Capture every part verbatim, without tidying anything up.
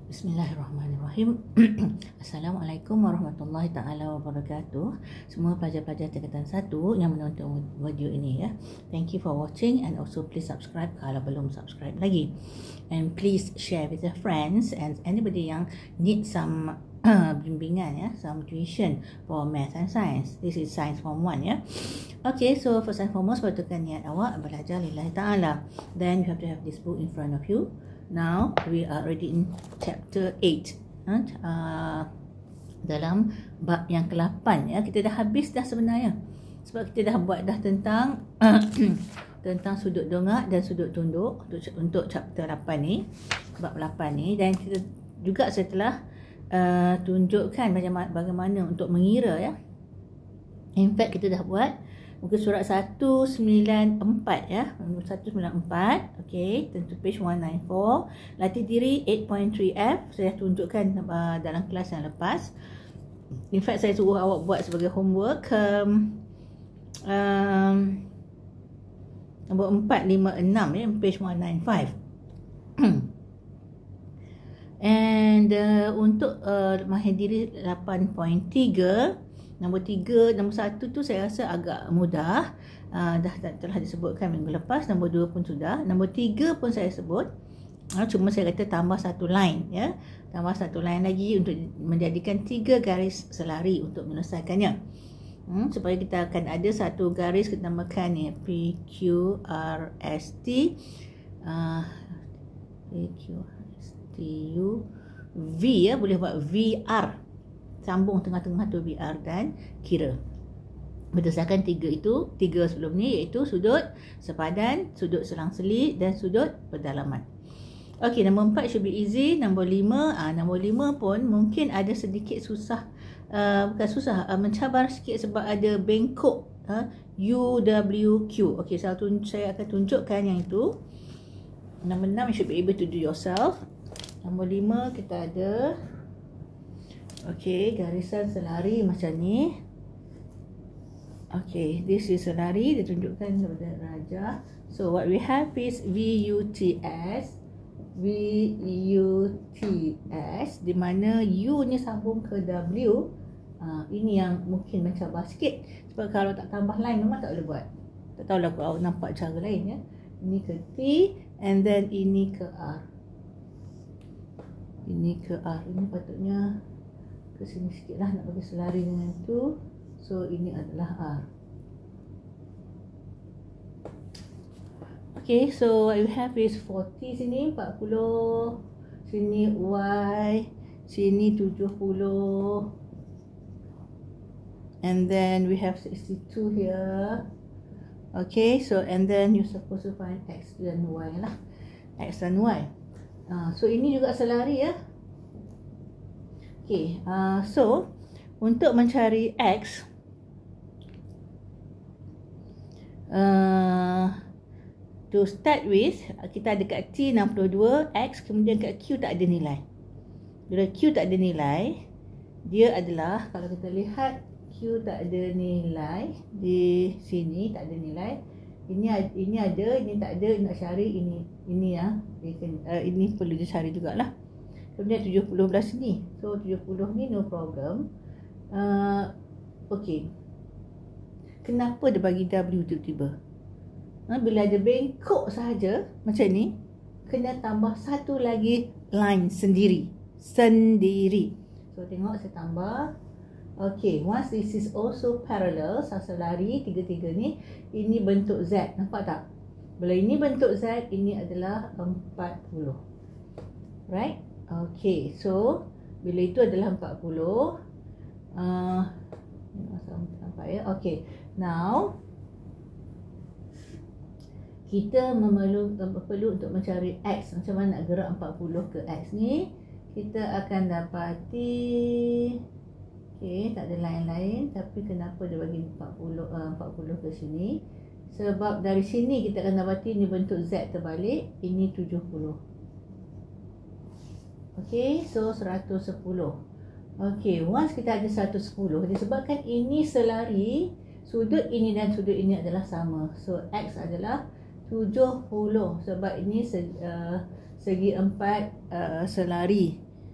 Bismillahirrahmanirrahim. Assalamualaikum warahmatullahi taala wabarakatuh. Semua pelajar-pelajar tingkatan satu yang menonton video ini ya. Thank you for watching and also please subscribe kalau belum subscribe lagi. And please share with your friends and anybody yang need some uh, bimbingan ya, some tuition for math and science. This is science form one ya. Okay, so first and foremost patutkan niat awak belajar lillahi ta'ala. Then you have to have this book in front of you. Now we are already in chapter eight, uh, dalam bab yang ke lapan ya. Kita dah habis dah sebenarnya, sebab kita dah buat dah tentang tentang sudut dongak dan sudut tunduk untuk, untuk chapter lapan ni, bab lapan ni. Dan kita juga setelah uh, tunjukkan bagaimana, bagaimana untuk mengira ya. In fact kita dah buat muka surat seratus sembilan puluh empat ya, seratus sembilan puluh empat. Okey, tentu page seratus sembilan puluh empat. Latih diri eight point three F saya tunjukkan uh, dalam kelas yang lepas. In fact saya suruh awak buat sebagai homework um, um, nombor empat lima enam ya, page seratus sembilan puluh lima. And uh, untuk uh, mahir diri lapan point tiga, nombor tiga, nombor satu tu saya rasa agak mudah, uh, dah telah disebutkan minggu lepas. Nombor dua pun sudah, nombor tiga pun saya sebut, uh, cuma saya kata tambah satu line ya, tambah satu line lagi untuk menjadikan tiga garis selari untuk menyelesaikannya. Hmm, supaya kita akan ada satu garis kita namakan ni P Q R S T, uh, P Q R S T U V ya, boleh buat V R, sambung tengah-tengah tu V R dan kira berdasarkan tiga itu, tiga sebelum ni, iaitu sudut sepadan, sudut selang-seli dan sudut pendalaman. Okey, nombor empat should be easy. Nombor lima, ah nombor lima pun mungkin ada sedikit susah, uh, bukan susah, uh, mencabar sikit sebab ada bengkok uh, U W Q. Okey, saya, tun- saya akan tunjukkan yang itu. Nombor enam you should be able to do yourself. Nombor lima kita ada okey, garisan selari macam ni. Okey, this is selari, ditunjukkan kepada Raja. So what we have is V U T S, V U T S, di mana U ni sambung ke W. Uh, ini yang mungkin mencabar sikit, sebab kalau tak tambah line memang tak boleh buat. Tak tahulah kalau nampak cara lain ya. Ini ke T and then ini ke R. Ini ke R. Ini patutnya ke sini sikit lah, nak bagi selari dengan tu. So ini adalah R. Okay, so what we have is forty sini, empat puluh, sini Y, sini tujuh puluh, and then we have sixty-two here. Okay, so and then you supposed to find X dan Y lah, X dan Y. Uh, so ini juga selari ya. Okay, uh, so untuk mencari X, uh, to start with, kita ada kat T enam puluh dua, X, kemudian kat Q tak ada nilai. Bila Q tak ada nilai, dia adalah, kalau kita lihat Q tak ada nilai di sini, tak ada nilai. Ini ini ada, ini tak ada, nak cari ini, ini ya, uh, ini perlu dicari jugalah. Kemudian tujuh puluh belah sini. So tujuh puluh ni no problem. Uh, Okey. Kenapa dia bagi W tiba-tiba? Ha, bila ada bengkok sahaja macam ni, kena tambah satu lagi line sendiri. Sendiri. So tengok saya tambah. Okey, once this is also parallel, selari tiga-tiga ni, ini bentuk Z. Nampak tak? Bila ini bentuk Z, ini adalah empat puluh. Right? Okay, so bila itu adalah empat puluh, uh, nampak ya? Okay, now kita memerlu, perlu untuk mencari X. Macam mana nak gerak empat puluh ke X ni? Kita akan dapati, okay, tak ada lain-lain. Tapi kenapa dia bagi empat puluh, uh, empat puluh ke sini? Sebab dari sini kita akan dapati ini bentuk Z terbalik, ini tujuh puluh. Okey, so seratus sepuluh. Okey, once kita ada seratus sepuluh, disebabkan ini selari, sudut ini dan sudut ini adalah sama. So X adalah tujuh puluh, sebab ini segi, uh, segi empat uh, selari.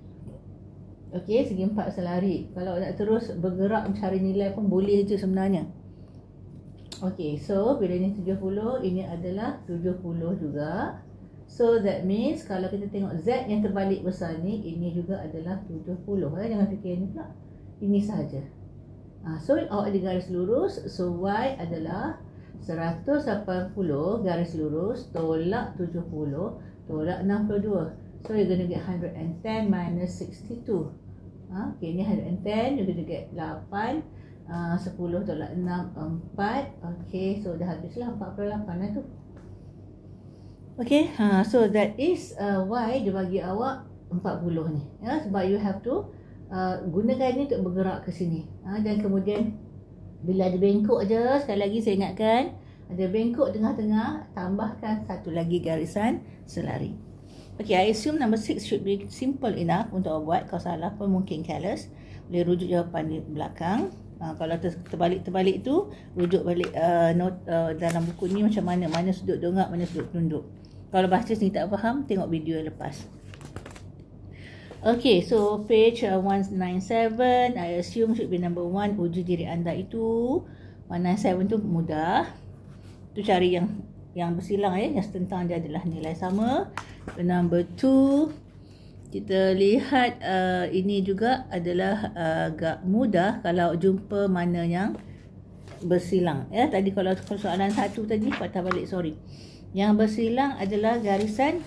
Okey, segi empat selari. Kalau nak terus bergerak mencari nilai pun boleh je sebenarnya. Okey, so bila ni tujuh puluh, ini adalah tujuh puluh juga. So that means kalau kita tengok Z yang terbalik besar ni, ini juga adalah tujuh puluh. Eh? Jangan fikir ni pula. Ini sahaja. Ha, so awak ada garis lurus. So Y adalah seratus lapan puluh garis lurus tolak tujuh puluh tolak enam puluh dua. So you're going to get one hundred ten minus sixty-two. Ha, okay, ni one hundred ten, you're going to get lapan. Uh, sepuluh tolak enam, empat. Okay, so dah habislah empat puluh lapan lah tu. Okay, ha, so that is uh, Y dia bagi awak empat puluh ni. Ya, sebab you have to uh, gunakan ni untuk bergerak ke sini. Ha, dan kemudian bila ada bengkok je, sekali lagi saya ingatkan, ada bengkok tengah-tengah, tambahkan satu lagi garisan selari. Okay, I assume number six should be simple enough untuk awak buat. Kalau salah pun mungkin careless. Boleh rujuk jawapan di belakang. Uh, kalau ter terbalik-terbalik tu, rujuk balik uh, note, uh, dalam buku ni macam mana. Mana sudut dongak, mana sudut tunduk. Kalau baca sini tak faham, tengok video yang lepas. Okay, so page uh, one ninety-seven, I assume should be number one. Uji diri anda itu. one ninety-seven tu mudah. Tu cari yang yang bersilang eh, yang setentang dia adalah nilai sama. Number two, kita lihat uh, ini juga adalah uh, agak mudah kalau jumpa mana yang bersilang. Ya, tadi kalau soalan satu tadi, patah balik, sorry. Yang bersilang adalah garisan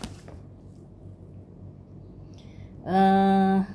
uh,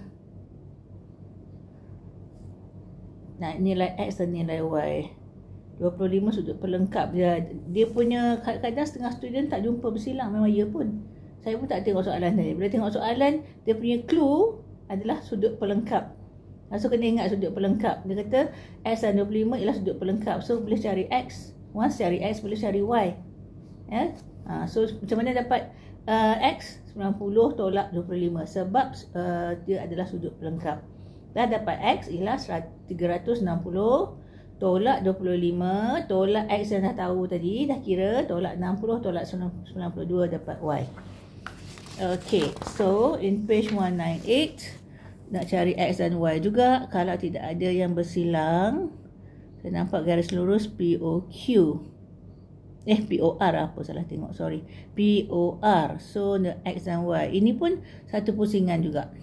nah, nilai X dan nilai Y. dua puluh lima sudut pelengkap dia. Dia punya kadang-kadang setengah student tak jumpa bersilang, memang ya pun. Saya pun tak tengok soalan tadi. Bila tengok soalan, dia punya clue adalah sudut pelengkap. So kena ingat sudut pelengkap. Dia kata X dan dua puluh lima ialah sudut pelengkap. So boleh cari X. Once cari X, boleh cari Y. Ya? Ha, so macam mana dapat uh, X? sembilan puluh tolak dua puluh lima. Sebab uh, dia adalah sudut pelengkap. Dah dapat X ialah tiga ratus enam puluh. Tolak dua puluh lima. Tolak X yang dah tahu tadi. Dah kira. Tolak enam puluh. Tolak sembilan puluh dua dapat Y. Okay, so in page one ninety-eight nak cari X dan Y juga. Kalau tidak ada yang bersilang, saya nampak garis lurus P O Q. Eh, P O R apa salah tengok, sorry. P O R. So the X dan Y ini pun satu pusingan juga.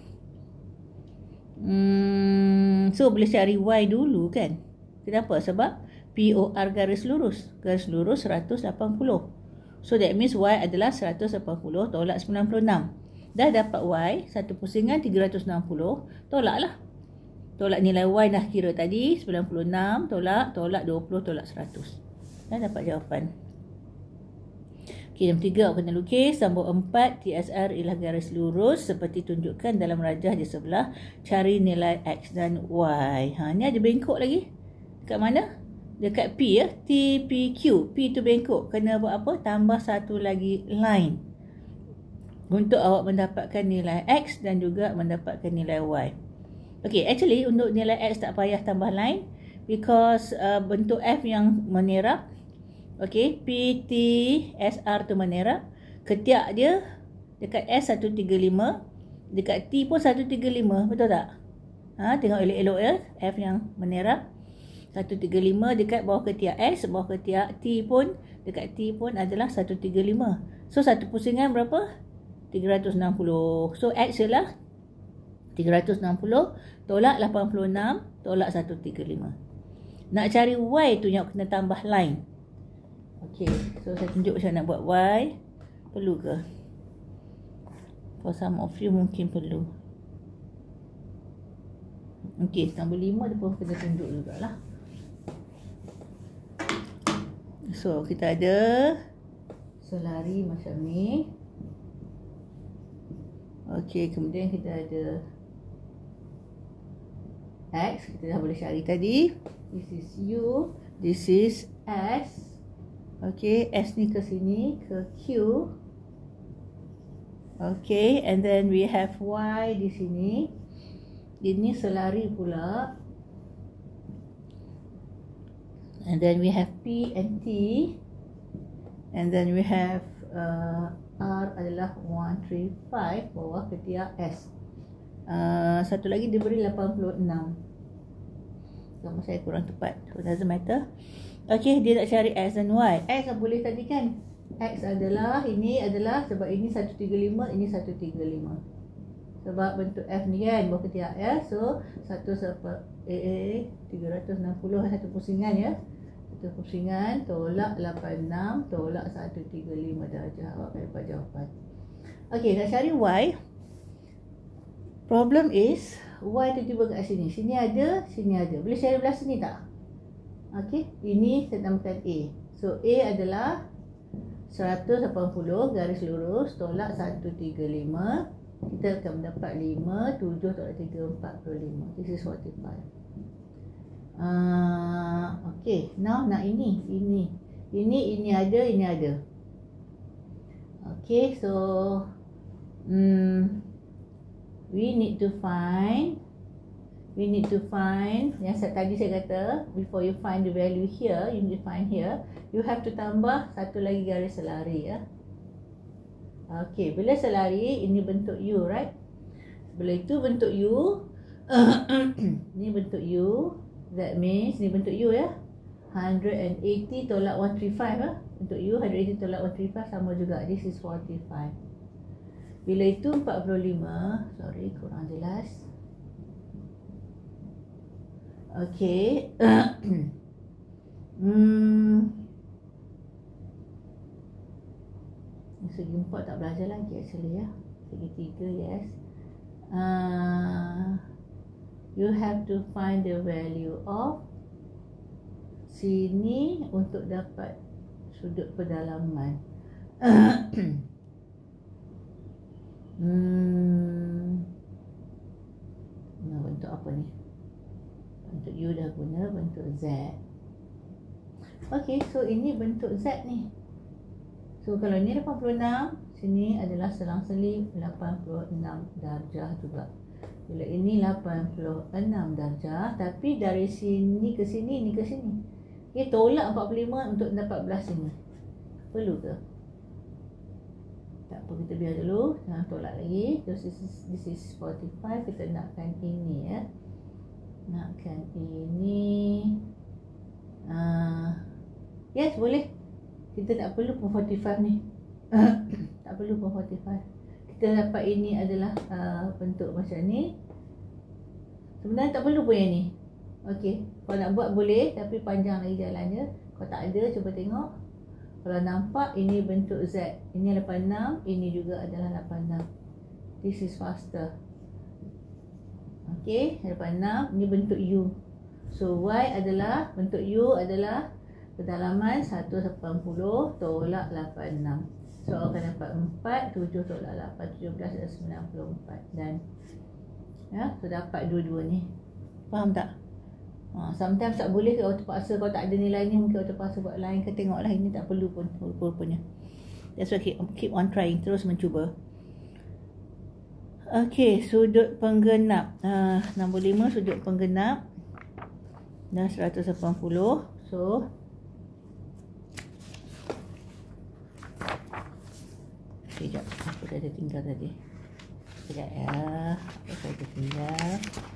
Hmm, so boleh cari Y dulu kan? Kenapa? Sebab P O R garis lurus. Garis lurus seratus lapan puluh. So that means Y adalah seratus lapan puluh tolak sembilan puluh enam. Dah dapat Y, satu pusingan tiga ratus enam puluh, tolaklah. Tolak nilai Y dah kira tadi, sembilan puluh enam, tolak, tolak dua puluh, tolak seratus. Dah dapat jawapan. Okay, nombor tiga kena lukis. Nombor empat, T S R ialah garis lurus seperti tunjukkan dalam rajah di sebelah. Cari nilai X dan Y. Ha, ni ada bengkok lagi. Dekat mana? Dekat P ya, T, P, Q. P tu bengkok. Kena buat apa? Tambah satu lagi line. Untuk awak mendapatkan nilai X dan juga mendapatkan nilai Y. Okay, actually untuk nilai X tak payah tambah line. Because uh, bentuk F yang menerap. Okay, P, T, S, R tu menerap. Ketiak dia dekat S seratus tiga puluh lima. Dekat T pun seratus tiga puluh lima. Betul tak? Ha, tengok elok-elok ya. F yang menerap. seratus tiga puluh lima dekat bawah ketiak S, bawah ketiak T pun, dekat T pun adalah seratus tiga puluh lima. So, satu pusingan berapa? tiga ratus enam puluh. So, X ialah tiga ratus enam puluh tolak lapan puluh enam tolak seratus tiga puluh lima. Nak cari Y tu yang kena tambah line. Okay, so saya tunjuk macam nak buat Y. Perlu ke? For some of you mungkin perlu. Okay, nombor lima dia pun kena tunjuk jugalah. So, kita ada selari macam ni. Okey, kemudian kita ada X. Kita dah boleh cari tadi. This is U. This is S. Okey, S ni ke sini, ke Q. Okey, and then we have Y di sini. Ini selari pula. And then we have P and T. And then we have uh, R adalah one three five bawah ketiak S. Uh, satu lagi dia beri lapan puluh enam. Gambar saya kurang tepat. So doesn't matter. Okay, dia nak cari X dan Y. X boleh tadi kan? X adalah, ini adalah, sebab ini seratus tiga puluh lima, ini seratus tiga puluh lima. Sebab bentuk F ni kan, buah ketiak ya. So, satu sepa, eh, eh, tiga ratus enam puluh, satu pusingan ya. Satu pusingan, tolak lapan puluh enam, tolak seratus tiga puluh lima darjah. Awak akan dapat jawapan. Okay, nak cari Y. Problem is, Y tiba-tiba kat sini. Sini ada, sini ada. Boleh cari belah sini tak? Okay, ini saya namakan A. So, A adalah seratus lapan puluh garis lurus, tolak seratus tiga puluh lima. Kita akan mendapat lima, tujuh tolak tiga, empat puluh lima. This is forty-five. Uh, okay, now nak ini. Ini, ini, ini ada, ini ada. Okay, so um, we need to find We need to find, yang tadi saya kata, before you find the value here, you need to find here, you have to tambah satu lagi garis selari ya. Okay, bila selari, ini bentuk U, right? Bila itu bentuk U, ini bentuk U, that means ini bentuk U ya. one hundred eighty tolak one hundred thirty-five ya. Bentuk U, one hundred eighty tolak one hundred thirty-five sama juga, this is forty-five. Bila itu empat puluh lima, sorry kurang jelas. Okay. hmm. Segi empat tak belajar lagi actually ya. Segi tiga yes. Uh, you have to find the value of sini untuk dapat sudut pedalaman. hmm. Nah, bentuk apa ni? Bentuk U dah guna, bentuk Z. Okay, so ini bentuk Z ni. So kalau ni lapan puluh enam, sini adalah selang-seling lapan puluh enam darjah juga. Bila ini lapan puluh enam darjah, tapi dari sini ke sini, ni ke sini. Okay, tolak empat puluh lima untuk dapat belah sini. Perlu ke? Tak apa, kita biar dulu. Jangan tolak lagi. So this is, this is forty-five, kita nakkan ini ya. Nakkan ini. Uh, yes, boleh. Kita tak perlu pun forty-five ni. Tak perlu pun forty-five. Kita dapat ini adalah uh, bentuk macam ni. Sebenarnya tak perlu pun yang ni. Okey, kalau nak buat boleh, tapi panjang lagi jalannya. Kalau tak ada, cuba tengok. Kalau nampak, ini bentuk Z. Ini lapan puluh enam, ini juga adalah lapan puluh enam. This is faster. Okey, lapan puluh enam, ini bentuk U. So, Y adalah, bentuk U adalah kedalaman seratus lapan puluh tolak lapan puluh enam. So, akan dapat empat, tujuh tolak lapan, tujuh belas dan sembilan puluh empat. Dan, ya, so dapat dua-dua ni. Faham tak? Ha, sometimes tak boleh kalau terpaksa, kalau tak ada nilai ni, mungkin kalau terpaksa buat lain ke, tengoklah ini tak perlu pun, rupa-rupanya. That's why keep, keep on trying, terus mencuba. Okey, sudut penggenap. Uh, enam puluh lima sudut penggenap. Dan seratus lapan puluh. So, sekejap, apa dah ada tinggal tadi. Sekejap ya, apa saya ada tinggal.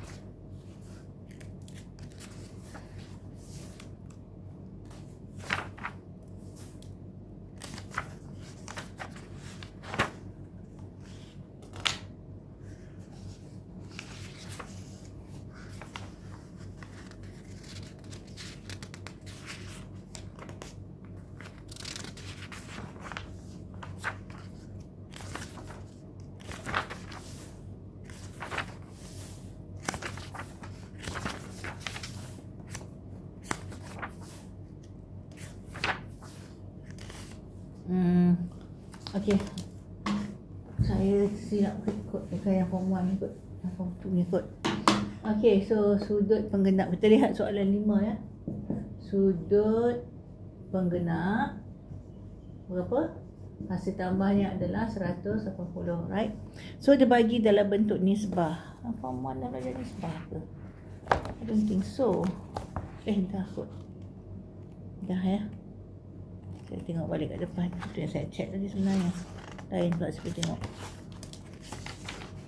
Hmm, okey. Saya silap ikut bukan yang form one ikut, yang form two ikut. Okey, so sudut penggenap. Kita lihat soalan lima ya. Sudut penggenap berapa? Hasil tambahnya adalah seratus lapan puluh, right? So dia bagi dalam bentuk nisbah. Form one dah belajar nisbah ke? I don't think so. Eh, dah kot. Dah ya. Saya tengok balik kat depan. Itu yang saya check tadi sebenarnya. Lain pula saya tengok.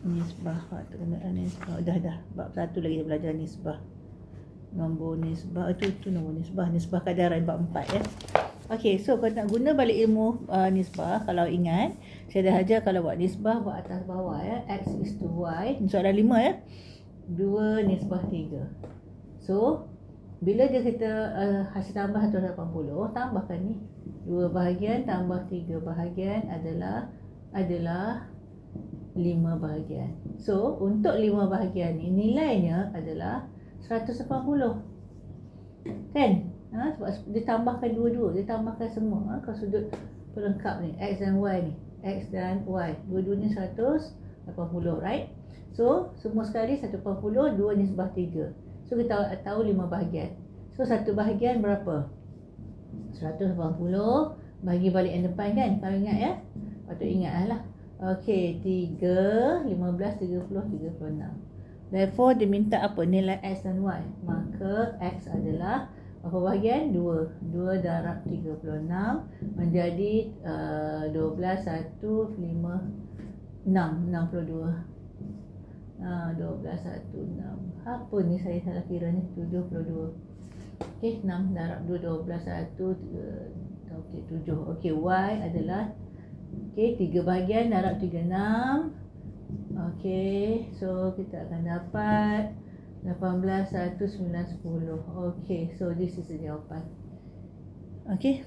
Nisbah, kenaan nisbah. Dah dah. Bab satu lagi kita belajar nisbah. Nombor nisbah itu itu nombor nisbah, nisbah kadaran bab empat ya. Okey, so kalau nak guna balik ilmu uh, nisbah, kalau ingat, saya dah ajar kalau buat nisbah buat atas bawah ya. X is to Y. Soalan lima ya. dua nisbah tiga. So, bila dia kata uh, hasil tambah seratus lapan puluh, tambahkan ni. dua bahagian tambah tiga bahagian adalah adalah lima bahagian. So, untuk lima bahagian ni nilainya adalah seratus lapan puluh. Kan? Ha, sebab dia tambahkan dua-dua, dia tambahkan semua. Ha, kalau sudut pelengkap ni, X dan Y ni, X dan Y, dua-duanya seratus lapan puluh, right? So, semua sekali seratus lapan puluh, dua nisbah tiga. So, kita tahu lima bahagian. So, satu bahagian berapa? seratus lapan puluh, bagi balik yang depan kan? Kalau ingat ya? Patut ingat lah. Okey, tiga, lima belas, tiga puluh, tiga puluh enam. Therefore, dia minta apa? Nilai X dan Y. Maka, X adalah apa bahagian? dua. dua darab tiga puluh enam menjadi uh, dua belas, satu, lima, enam. enam puluh dua. Uh, dua belas, satu, enam. Apa ni saya salah kira ni? tujuh puluh dua. Okey, enam darab dua, dua belas, satu, tiga, okey, tujuh. Okey, Y adalah okey, tiga bahagian darab tiga puluh enam. Okey, so kita akan dapat lapan belas, satu, sembilan, sepuluh. Okay, so this is the jawapan. Okay.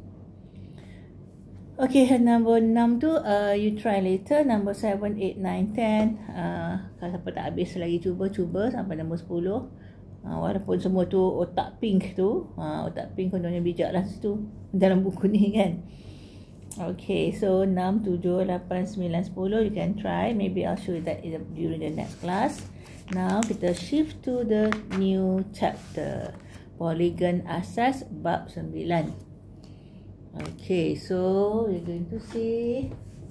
Okay, nombor enam tu uh, you try later. Nombor seven, eight, nine, ten. Uh, kalau siapa tak habis lagi, cuba-cuba sampai nombor sepuluh. Uh, walaupun semua tu otak pink tu. Uh, otak pink kononnya bijak lah situ. Dalam buku ni kan. Okay, so enam, tujuh, lapan, sembilan, sepuluh. You can try. Maybe I'll show you that during the next class. Now kita shift to the new chapter. Polygon asas bab sembilan. Okay, so we're going to see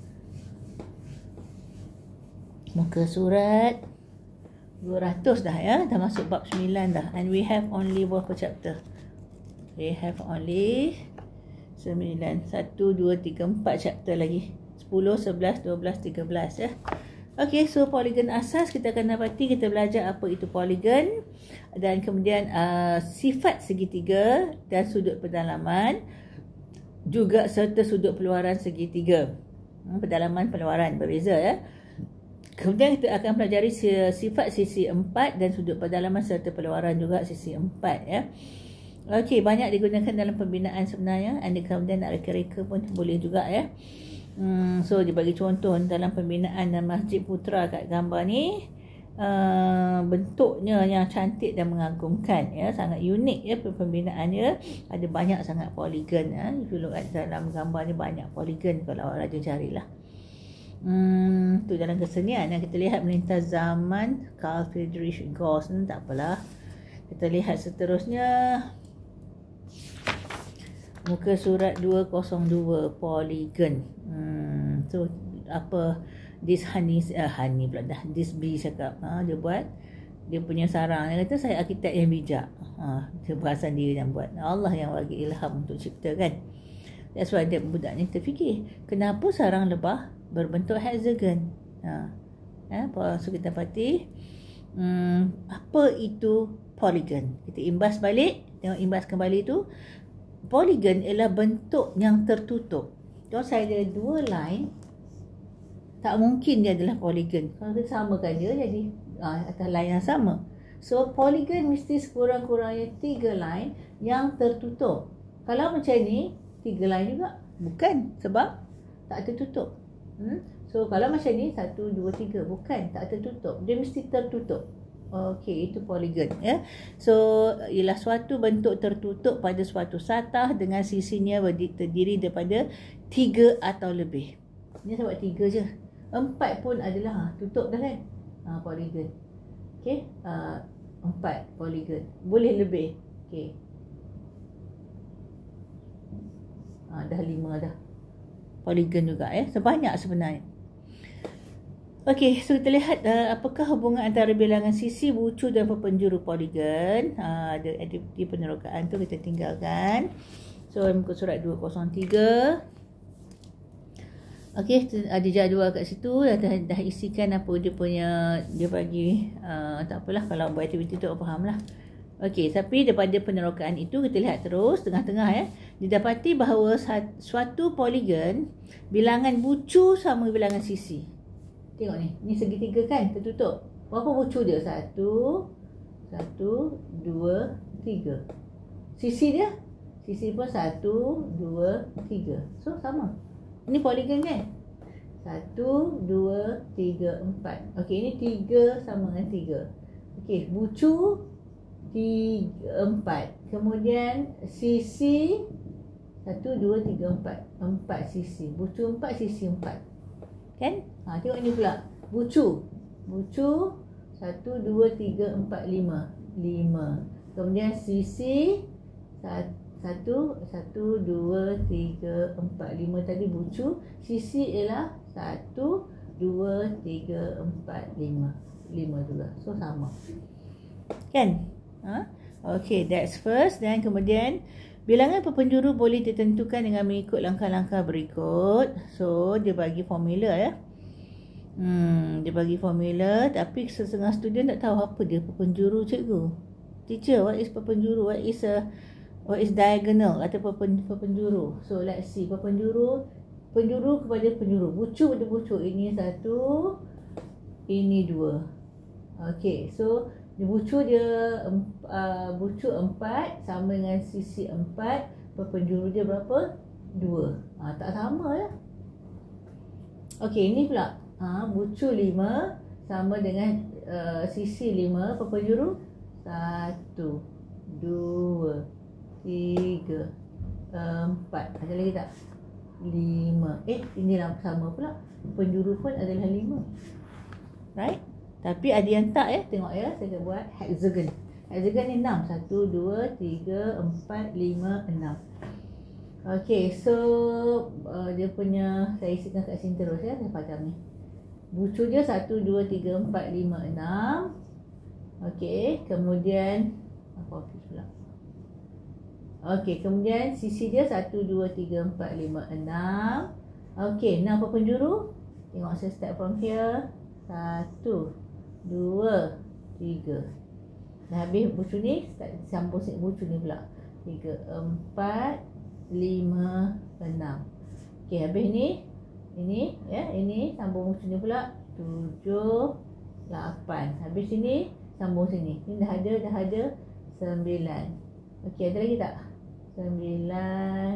muka surat dua ratus dah ya. Dah masuk bab sembilan dah. And we have only berapa chapter? We have only sembilan. satu, dua, tiga, empat chapter lagi. sepuluh, sebelas, dua belas, tiga belas ya. Okay, so polygon asas kita akan dapati, kita belajar apa itu polygon dan kemudian uh, sifat segitiga dan sudut pendalaman juga serta sudut peluaran segitiga. Hmm, pendalaman peluaran berbeza ya. Kemudian kita akan pelajari sifat sisi empat dan sudut pendalaman serta peluaran juga sisi empat ya. Okey, banyak digunakan dalam pembinaan sebenarnya, dan kemudian nak reka-reka pun boleh juga ya. Hmm, so dia bagi contoh dalam pembinaan dan Masjid Putra kat gambar ni, uh, bentuknya yang cantik dan mengagumkan ya, sangat unik ya pembinaannya, ada banyak sangat poligon ya. If you look at dalam gambar ni banyak poligon kalau awak rajin carilah. Hmm, tu dalam kesenian yang kita lihat melintas zaman Carl Friedrich Gauss ni, tak apalah. Kita lihat seterusnya. Muka surat dua kosong dua, polygon. Hmm, so apa this honey uh, honey pula dah. This bee cakap, ha, dia buat dia punya sarang. Dia kata saya arkitek yang bijak. Ha, dia perasan dia yang buat. Allah yang bagi ilham untuk cipta kan. That's why dia budak ni terfikir, kenapa sarang lebah berbentuk hexagon? Ha. Ya, so kita dapati hmm, apa itu polygon. Kita imbas balik, tengok imbas kembali tu. Polygon ialah bentuk yang tertutup. Kalau saya ada dua line, tak mungkin dia adalah polygon. Kalau kita samakan dia jadi uh, atas line yang sama. So polygon mesti sekurang-kurangnya tiga line yang tertutup. Kalau macam ni, tiga line juga. Bukan, sebab tak tertutup. Hmm? So kalau macam ni, satu, dua, tiga. Bukan, tak tertutup. Dia mesti tertutup. Okey, itu polygon ya. So ialah suatu bentuk tertutup pada suatu satah dengan sisinya terdiri daripada tiga atau lebih. Ini sebab tiga je. Empat pun adalah ha, tutup dah kan. Ha, polygon. Okey, uh, empat polygon. Boleh lebih. Okey. Ha, dah lima dah. Polygon juga ya. Sebanyak sebenarnya. Okey, so kita lihat uh, apakah hubungan antara bilangan sisi, bucu dan penjuru poligon. Uh, ada aktiviti penerokaan tu kita tinggalkan. So muka surat dua kosong tiga. Okey, ada jadual kat situ, dah, dah, dah isikan apa dia punya, dia bagi, uh, tak apalah kalau buat aktiviti tu faham lah. Okey, tapi daripada penerokaan itu kita lihat terus tengah-tengah ya. Didapati bahawa suatu poligon bilangan bucu sama bilangan sisi. Tengok ni, ni segitiga kan, tertutup. Berapa bucu dia? Satu, satu, dua, tiga. Sisi dia? Sisi pun satu, dua, tiga. So sama. Ini poligon kan? Satu, dua, tiga, empat. Okey, ini tiga sama dengan tiga. Okey, bucu tiga, empat. Kemudian sisi satu, dua, tiga, empat. Empat sisi. Bucu empat, sisi empat. Kan? Ha, tengok ini pula. Bucu. Bucu satu, dua, tiga, empat, lima. Lima. Kemudian sisi satu. Satu, satu, dua, tiga, empat, lima tadi bucu. Sisi ialah satu, dua, tiga, empat, lima. Lima juga. So, sama. Kan? Ha? Okay, that's first. Dan kemudian, bilangan perpenjuru boleh ditentukan dengan mengikut langkah-langkah berikut. So, dia bagi formula ya. Hmm, dia bagi formula. Tapi setengah student tak tahu apa dia perpenjuru, cikgu. Teacher, what is perpenjuru? What is a... What is diagonal atau perpenjuru? So let's see, perpenjuru, penjuru kepada penjuru, bucu pada bucu. Ini satu, ini dua. Okay, so bucu dia uh, bucu empat sama dengan sisi empat. Perpenjuru dia berapa? Dua. Ha, tak sama lah. Okay, ini pula ha, bucu lima sama dengan uh, sisi lima. Perpenjuru satu, dua, tiga, empat. Ada lagi tak? Lima. Eh, inilah sama pula. Penjuru pun adalah lima. Right? Tapi ada yang tak ya. Tengok ya. Saya akan buat hexagon. Hexagon ni enam. Satu, dua, tiga, empat, lima, enam. Okay. So, uh, dia punya, saya isikan kat sini terus ya. Saya padam ni. Bucu dia satu, dua, tiga, empat, lima, enam. Okay. Kemudian, apa habis pula? Okey, kemudian sisi dia satu, dua, tiga, empat, lima, enam. Okey, enam penjuru. Tengok saya start from here. satu, dua, tiga. Dah habis bucu ni, start sambung sikit bucu ni pula. tiga, empat, lima, enam. Okey, habis ni. Ini, ya, ini sambung bucu ni pula. tujuh, lapan. Habis sini, sambung sini. Ini dah ada, dah ada sembilan. Okey, ada lagi tak? Sembilan.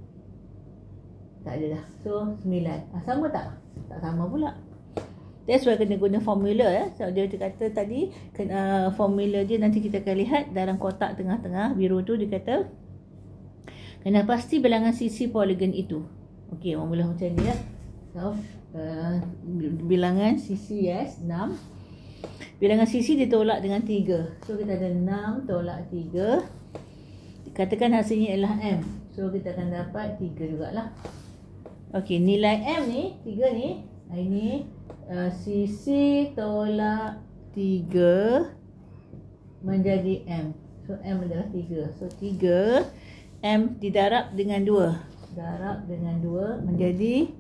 Tak ada dah. So, sembilan. Ah, sama tak? Tak sama pula. That's why kena guna formula ya. So, dia kata tadi, uh, formula dia nanti kita akan lihat dalam kotak tengah-tengah biru tu dia kata kena pasti bilangan sisi poligon itu. Okey, orang mula macam ni ya. So, uh, bilangan sisi yes, enam. Bilangan sisi ditolak dengan tiga. So, kita ada enam tolak tiga. Katakan hasilnya ialah M. So, kita akan dapat tiga jugalah. Okey, nilai M ni, tiga ni. Ini uh, sisi tolak tiga menjadi M. So, M adalah tiga. So, tiga. M didarab dengan dua. Darab dengan dua menjadi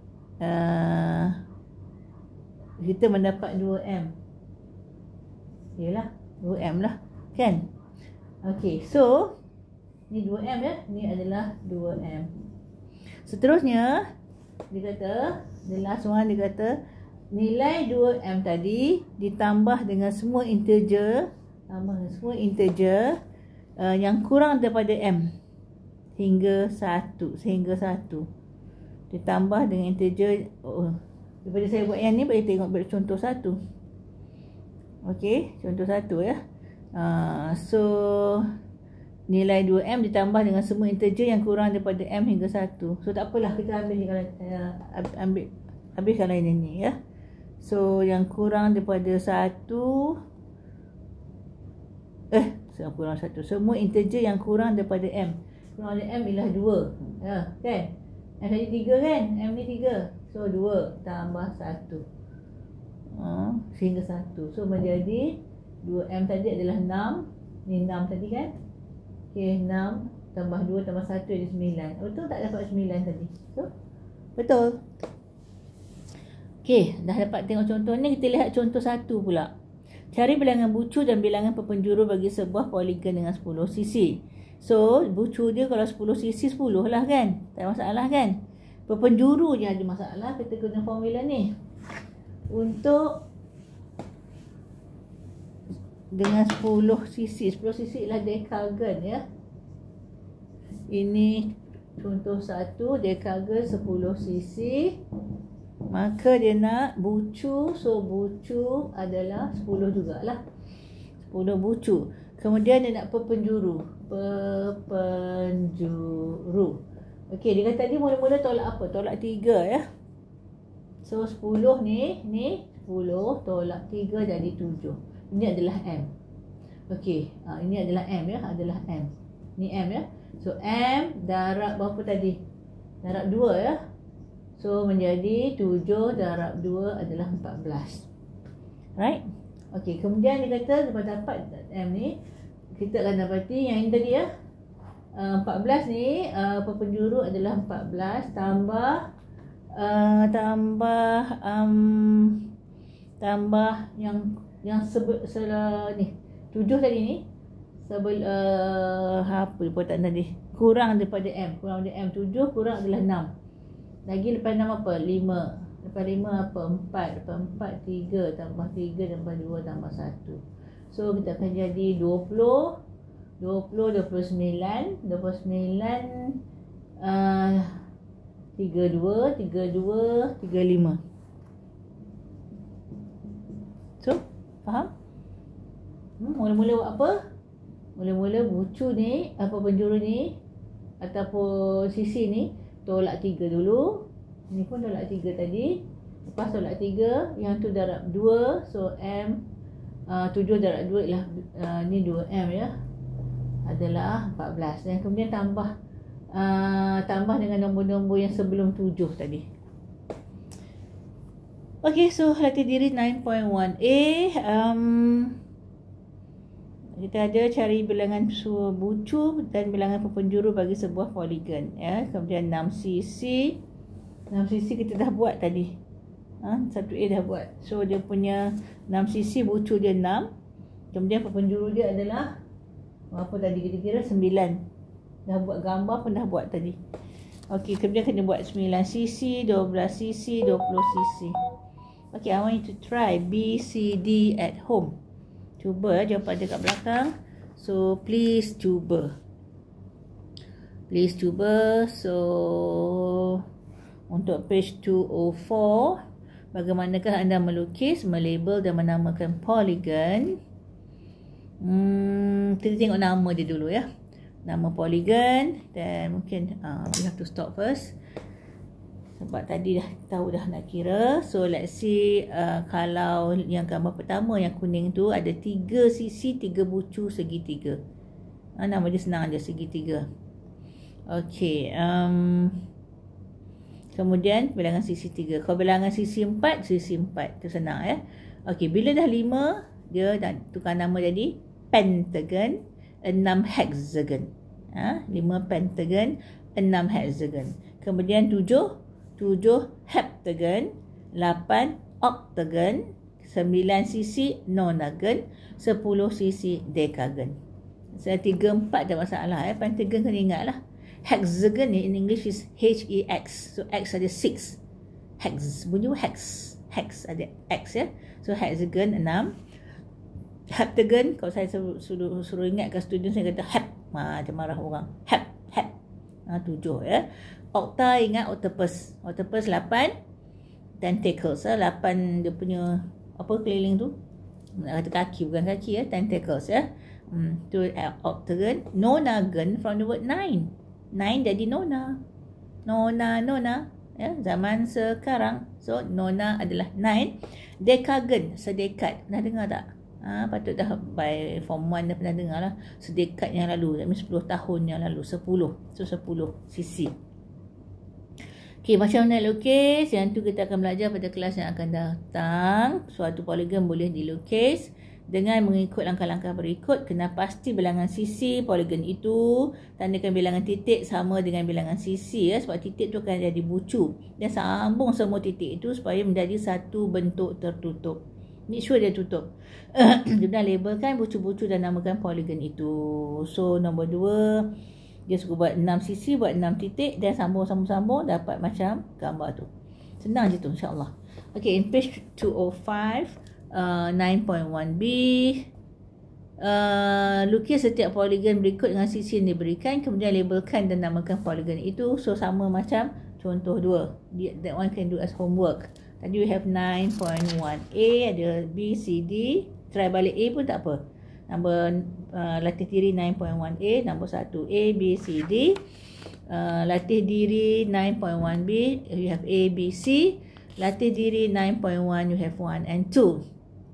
uh, kita mendapat dua M. Yalah, dua M lah. Kan? Okey, so ni dua M ya. Ni adalah dua M. Seterusnya, dia kata, the last one dia kata, nilai dua M tadi ditambah dengan semua integer, tambah dengan semua integer uh, yang kurang daripada M hingga satu, sehingga satu. Ditambah dengan integer, oh, daripada saya buat yang ni, boleh tengok contoh satu. Okey, contoh satu ya. Uh, so, nilai dua M ditambah dengan semua integer yang kurang daripada M hingga satu. So, tak apalah, kita ambil kalau uh, ambil habiskan lain ini ya. So, yang kurang daripada satu, eh, yang kurang satu. Semua integer yang kurang daripada M. Kurang daripada M ialah dua. Ya, kan? M tadi tiga kan? M ni tiga. So, dua tambah satu. Uh, sehingga satu. So, menjadi dua M tadi adalah enam. Ni enam tadi kan? Okey, enam tambah dua tambah satu jadi sembilan. Betul tak dapat sembilan tadi? So, betul. Okey, dah dapat tengok contoh ni, kita lihat contoh satu pula. Cari bilangan bucu dan bilangan perpenjuru bagi sebuah poligon dengan sepuluh sisi. So, bucu dia kalau sepuluh sisi, sepuluh lah kan? Tak ada masalah kan? Perpenjuru je ada masalah, kita guna formula ni. Untuk dengan sepuluh sisi, sepuluh sisi ialah dekagon ya. Ini contoh satu, dekagon sepuluh sisi. Maka dia nak bucu, so bucu adalah sepuluh jugalah. sepuluh bucu. Kemudian dia nak perpenjuru. Perpenjuru. Okey, dia kata tadi mula-mula tolak apa? Tolak tiga ya. So sepuluh ni, ni sepuluh tolak tiga jadi tujuh. Ini adalah M. Okey, ha, ini adalah M ya, adalah M. Ni M ya. So M darab berapa tadi? Darab dua ya. So menjadi tujuh darab dua adalah empat belas. Right? Okey, kemudian dia kata lepas dapat M ni, kita akan dapati yang ini tadi ya. Uh, empat belas ni uh, perpenjuru adalah empat belas tambah uh, tambah um, tambah yang yang sebut sela ni tujuh tadi ni sebel uh, apa perbuatan tadi kurang daripada M, kurang daripada M tujuh kurang adalah enam. Lagi lepas enam apa? lima. Lepas lima apa? empat. Lepas empat, tiga. Tambah tiga, tambah dua, tambah satu. So, kita akan jadi dua puluh. dua puluh, dua puluh sembilan. dua puluh sembilan. Uh, tiga puluh dua, tiga puluh dua, tiga puluh lima. So, faham? Hmm, mula-mula buat apa? Mula-mula bucu ni, apa penjuru ni, ataupun sisi ni, tolak tiga dulu. Ni pun tolak tiga tadi. Lepas tolak tiga, yang tu darab dua. So M uh, tujuh darab dua ialah uh, ni dua M ya. Adalah empat belas. Dan kemudian tambah uh, tambah dengan nombor-nombor yang sebelum tujuh tadi. Okay, so latih diri nine point one A. Um, kita ada cari bilangan bucu dan bilangan perpenjuru bagi sebuah poligon ya. Kemudian enam sisi. enam sisi kita dah buat tadi. Ha, satu A dah buat. So dia punya enam sisi bucu dia enam. Kemudian perpenjuru dia adalah apa tadi kita kira sembilan. Dah buat gambar pun dah buat tadi. Okey, kemudian kena buat sembilan sisi, dua belas sisi, dua puluh sisi. Okey, I want you to try B C D at home. Cuba jawapan dia kat belakang. So please cuba. Please cuba. So untuk page two oh four, bagaimanakah anda melukis, melabel dan menamakan poligon? Hmm, kita tengok nama dia dulu ya. Nama poligon dan mungkin uh, we have to stop first. Sebab tadi dah tahu dah nak kira. So let's see uh, kalau yang gambar pertama yang kuning tu ada tiga sisi, tiga bucu, segitiga. Uh, nama dia senang aja, segitiga. Okey. Um, kemudian bilangan sisi tiga. Kalau bilangan sisi empat, sisi empat. Itu senang ya. Okey, bila dah lima, dia dah tukar nama jadi pentagon, enam hexagon. Ha, lima pentagon, enam hexagon. Kemudian tujuh, tujuh heptagon, lapan octagon, sembilan sisi nonagon, sepuluh sisi decagon. Saya tiga empat tak masalah eh. Pentagon kena ingat lah. Hexagon ni in English is H E X. So X ada six. Hex. Bunyi hex. Hex ada X ya. So hexagon enam. Heptagon, kalau saya suruh, suruh, suruh ingat ke student saya kata hep. Ha, macam marah orang. Hep. Hep. Ha, tujuh ya. Octa ingat octopus. Octopus lapan. Tentacles. Ha, lapan dia punya apa keliling tu. Nak kata kaki, bukan kaki ya. Tentacles ya. Hmm, tu octagon. Nonagon from the word nine. Nine jadi nona. Nona, nona. Ya, zaman sekarang. So, nona adalah nine. Decagon, sedekat. Pernah dengar tak? Ha, patut dah by form one dah pernah dengar lah. Sedekat yang lalu. That means sepuluh tahun yang lalu. sepuluh. So, sepuluh sisi. Okey, macam mana lukis? Yang tu kita akan belajar pada kelas yang akan datang. Suatu poligon boleh dilukis dengan mengikut langkah-langkah berikut. Kena pasti bilangan sisi poligon itu tandakan bilangan titik sama dengan bilangan sisi ya, sebab titik tu akan jadi bucu. Dan sambung semua titik itu supaya menjadi satu bentuk tertutup. Make sure dia tutup. Kemudian labelkan bucu-bucu dan namakan poligon itu. So nombor dua, dia suka buat enam sisi, buat enam titik dan sambung-sambung-sambung dapat macam gambar tu. Senang je tu, insyaAllah. Okay, in page two oh five, Uh, nine point one B, uh, lukis setiap poligon berikut dengan sisi yang diberikan, kemudian labelkan dan namakan poligon itu. So sama macam contoh dua, that one can do as homework. Tadi we have nine point one A, ada B, C, D. Try balik A pun tak apa. Nombor uh, latih diri nine point one A, nombor satu A, B, C, D. uh, Latih diri nine point one B, you have A, B, C. Latih diri nine point one, you have one and two.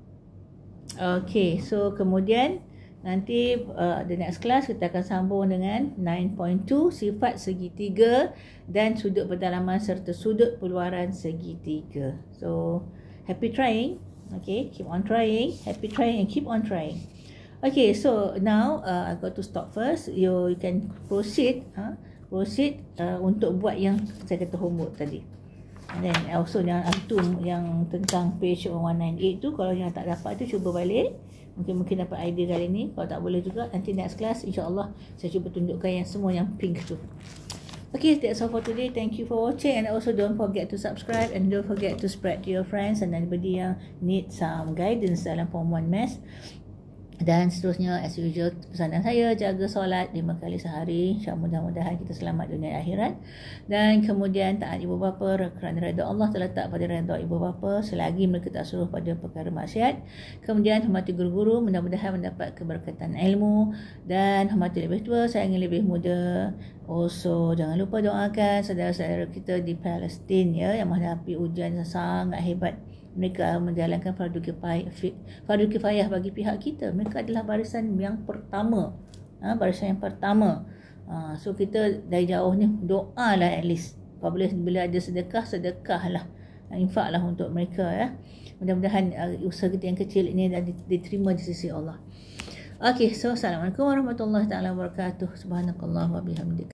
Okay, so kemudian nanti uh, the next class kita akan sambung dengan nine point two, sifat segitiga dan sudut pendalaman serta sudut peluaran segitiga. So happy trying. Okay, keep on trying, happy trying and keep on trying. Okay, so now uh, I got to stop first. You, you can proceed, huh? proceed uh, untuk buat yang saya kata homework tadi. And then also yang tu yang tentang page one ninety-eight tu, kalau yang tak dapat tu cuba balik. Mungkin-mungkin dapat idea kali ni. Kalau tak boleh juga, nanti next class insya-Allah saya cuba tunjukkan yang semua yang pink tu. Okay, that's all for today. Thank you for watching, and also don't forget to subscribe and don't forget to spread to your friends and anybody yang need some guidance dalam Form one Maths. Dan seterusnya, as usual, pesanan saya, jaga solat lima kali sehari. InsyaAllah mudah-mudahan kita selamat dunia akhirat. Dan kemudian taat ibu bapa, kerana redha Allah terletak pada redha ibu bapa selagi mereka tak suruh pada perkara maksiat. Kemudian hormati guru-guru, mudah-mudahan mendapat keberkatan ilmu. Dan hormati lebih tua, sayangi lebih muda. Also, jangan lupa doakan saudara-saudara kita di Palestin ya, yang menghadapi ujian yang sangat hebat. Mereka menjalankan fardu kifayah, fardu kifayah bagi pihak kita. Mereka adalah barisan yang pertama, ha, barisan yang pertama. Ha, so kita dari jauh ni doa lah at least. Apabila bila ada sedekah, sedekah lah, infak lah untuk mereka ya. Mudah-mudahan uh, usaha kita yang kecil ini dah diterima di sisi Allah. Okay, so assalamualaikum warahmatullahi taala wabarakatuh. Subhanakallah wa bihamdika.